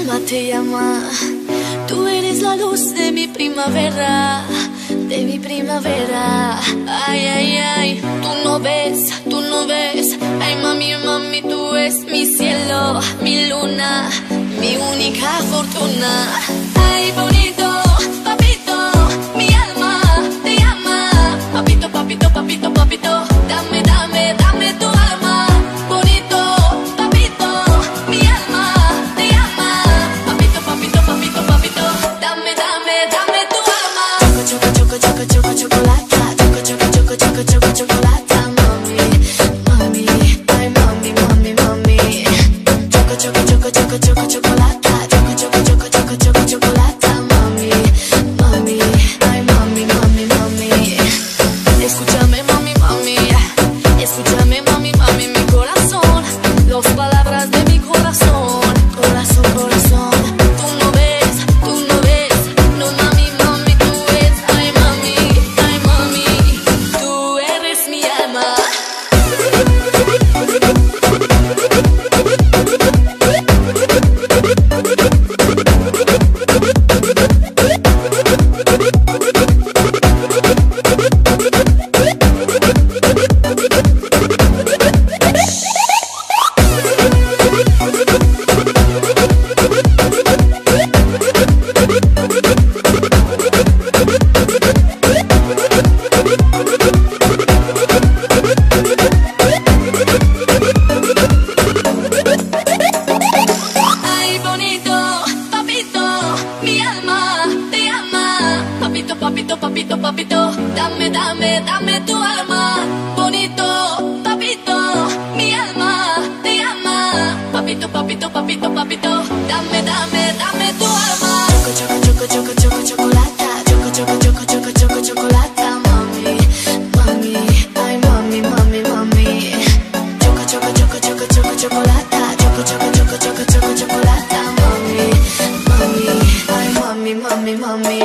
alma te llama. Tú eres la luz de mi primavera, de mi primavera. Ay, ay, ay, tú no ves, tú no ves. Ay, mami, mami, tú eres mi cielo, mi luna, mi única fortuna. Ay, bonito, papito, mi alma te llama. Papito, papito, papito, papito, dame, dame, dame tu alma. Bonito, papito, mi alma te llama. Papito, papito, papito, papito, dame, dame, dame tu alma. Choco, choco, choco, choco, chocolate. Choco, choco, choco, choco, choco, chocolate. Mami, mami, ay, mami, mami, mami. Choco, choco, choco, choco, choco, chocolate. Choco, choco, choco, choco, choco, chocolate. Mami, mami, ay, mami, mami, mami. Escúchame, mami, mami. Escúchame, mami, mami, mi corazón. Las palabras de mi corazón. Corazón, corazón. Tú no ves, tú no ves. No, mami, mami, tú eres. Ay, mami, tú eres mi alma. Ay, bonito, papito, mi alma te llama. Papito, papito, papito, papito, dame, dame, dame tu alma. Bonito, papito, mi alma te llama. Papito, papito, papito, papito, dame, dame, dame tu alma. Choco, choco, choco, choco, choco, chocolate. Choco, choco, choco, choco, choco, chocolate. Mami, mami, ay, mami, mami, mami. Choco, choco, choco, choco, choco, chocolate. Choco, choco, choco, choco, choco, chocolate. Mami, mami, ay, mami, mami, mami.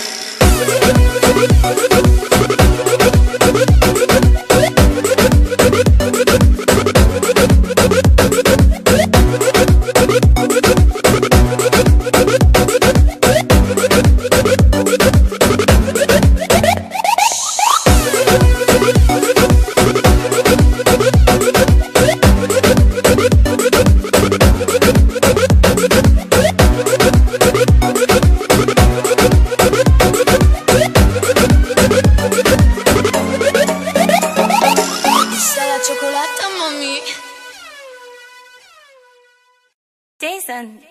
Jason.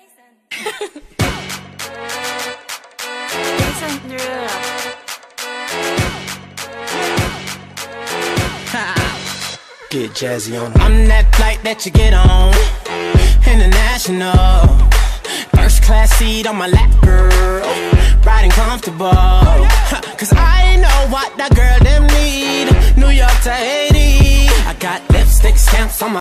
Jason Derulo. Get jazzy on. I'm that flight that you get on, international. First class seat on my lap, girl, riding comfortable. Cause I know what that girl them need. New York to Haiti, I got lipstick stamps on my